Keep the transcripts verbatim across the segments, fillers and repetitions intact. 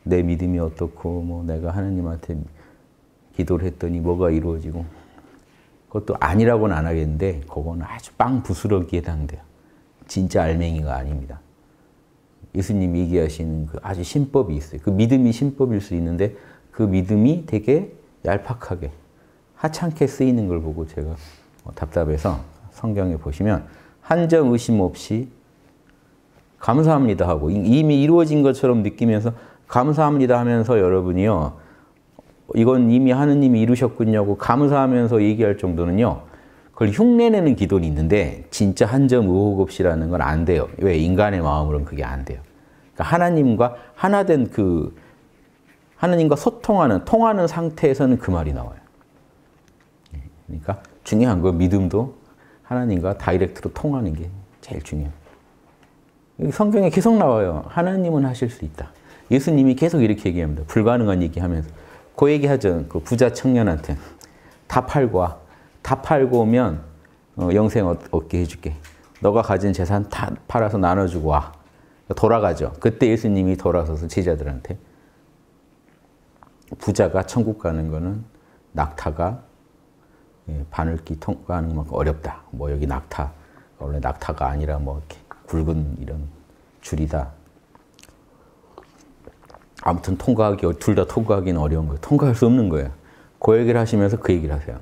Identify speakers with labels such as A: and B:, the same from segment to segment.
A: 내 믿음이 어떻고 뭐 내가 하나님한테 기도를 했더니 뭐가 이루어지고 그것도 아니라고는 안 하겠는데 그거는 아주 빵 부스러기에 해당돼요. 진짜 알맹이가 아닙니다. 예수님이 얘기하시는 그 아주 신법이 있어요. 그 믿음이 신법일 수 있는데 그 믿음이 되게 얄팍하게 하찮게 쓰이는 걸 보고 제가 답답해서 성경에 보시면 한점 의심 없이 감사합니다 하고 이미 이루어진 것처럼 느끼면서 감사합니다 하면서 여러분이요. 이건 이미 하느님이 이루셨군요 하고 감사하면서 얘기할 정도는요. 그걸 흉내내는 기도는 있는데 진짜 한 점 의혹 없이라는 건 안 돼요. 왜? 인간의 마음으로는 그게 안 돼요. 그러니까 하나님과 하나된 그 하나님과 소통하는 통하는 상태에서는 그 말이 나와요. 그러니까 중요한 건 믿음도 하나님과 다이렉트로 통하는 게 제일 중요해요. 성경에 계속 나와요. 하나님은 하실 수 있다. 예수님이 계속 이렇게 얘기합니다. 불가능한 얘기하면서. 그 얘기하죠. 그 부자 청년한테. 다 팔고 와. 다 팔고 오면 어, 영생 얻게 해줄게. 너가 가진 재산 다 팔아서 나눠주고 와. 돌아가죠. 그때 예수님이 돌아서서 제자들한테 부자가 천국 가는 거는 낙타가 바늘기 통과하는 만큼 어렵다. 뭐 여기 낙타, 원래 낙타가 아니라 뭐 이렇게 굵은 이런 줄이다. 아무튼 통과하기, 둘 다 통과하기는 어려운 거예요. 통과할 수 없는 거예요. 그 얘기를 하시면서 그 얘기를 하세요.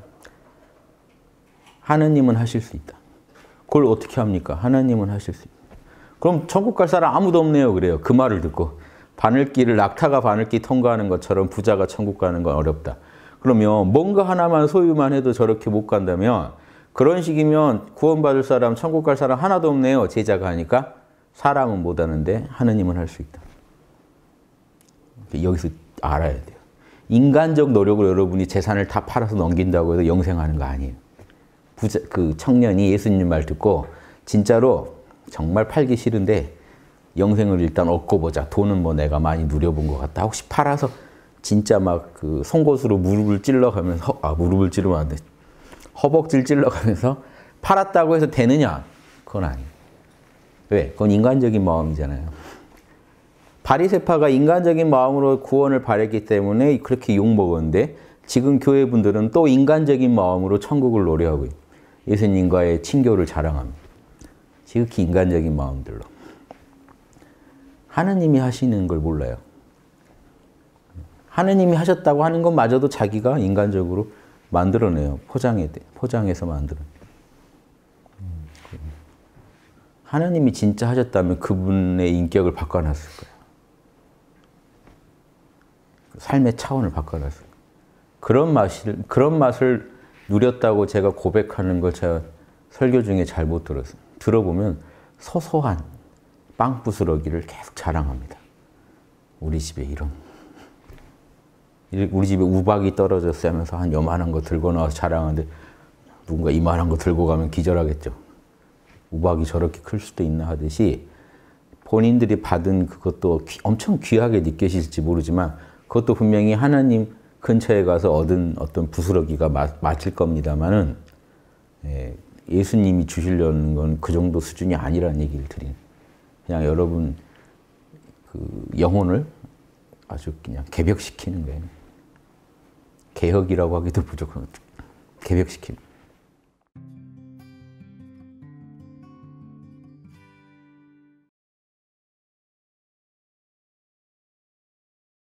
A: 하느님은 하실 수 있다. 그걸 어떻게 합니까? 하나님은 하실 수 있다. 그럼 천국 갈 사람 아무도 없네요. 그래요. 그 말을 듣고. 바늘길을 낙타가 바늘길 통과하는 것처럼 부자가 천국 가는 건 어렵다. 그러면 뭔가 하나만 소유만 해도 저렇게 못 간다면 그런 식이면 구원받을 사람, 천국 갈 사람 하나도 없네요. 제자가 하니까 사람은 못 하는데 하느님은 할 수 있다. 여기서 알아야 돼요. 인간적 노력으로 여러분이 재산을 다 팔아서 넘긴다고 해서 영생하는 거 아니에요. 부자, 그 청년이 예수님 말 듣고 진짜로 정말 팔기 싫은데 영생을 일단 얻고 보자. 돈은 뭐 내가 많이 누려본 것 같다. 혹시 팔아서 진짜 막 그 송곳으로 무릎을 찔러가면서 아 무릎을 찌르면 안 돼. 허벅지를 찔러가면서 팔았다고 해서 되느냐? 그건 아니에요. 왜? 그건 인간적인 마음이잖아요. 바리새파가 인간적인 마음으로 구원을 바랬기 때문에 그렇게 욕먹었는데 지금 교회분들은 또 인간적인 마음으로 천국을 노래하고 예수님과의 친교를 자랑합니다. 지극히 인간적인 마음들로. 하느님이 하시는 걸 몰라요. 하느님이 하셨다고 하는 것마저도 자기가 인간적으로 만들어내요. 포장해, 포장해서 만들어내요. 하느님이 진짜 하셨다면 그분의 인격을 바꿔놨을 거예요. 삶의 차원을 바꿔놨을 거예요. 그런 맛을, 그런 맛을 누렸다고 제가 고백하는 걸 제가 설교 중에 잘 못 들었어요. 들어보면 소소한 빵 부스러기를 계속 자랑합니다. 우리 집에 이런. 우리 집에 우박이 떨어졌어 하면서 한 요만한 거 들고 나와서 자랑하는데 누군가 이만한 거 들고 가면 기절하겠죠. 우박이 저렇게 클 수도 있나 하듯이 본인들이 받은 그것도 귀, 엄청 귀하게 느껴질지 모르지만 그것도 분명히 하나님 근처에 가서 얻은 어떤 부스러기가 맞, 맞을 겁니다만은 예, 예수님이 주시려는 건 그 정도 수준이 아니라는 얘기를 드린. 그냥 여러분 그 영혼을 아주 그냥 개벽시키는 거예요. 개혁이라고 하기도 부족한 개벽시키는.